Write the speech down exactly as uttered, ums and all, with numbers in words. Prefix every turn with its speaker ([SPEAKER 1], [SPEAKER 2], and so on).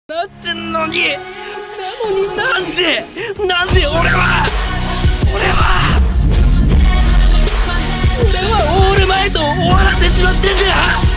[SPEAKER 1] なってんのに、なのになんでなんで俺は俺は俺はオールマイトを終わらせちまってんだよ。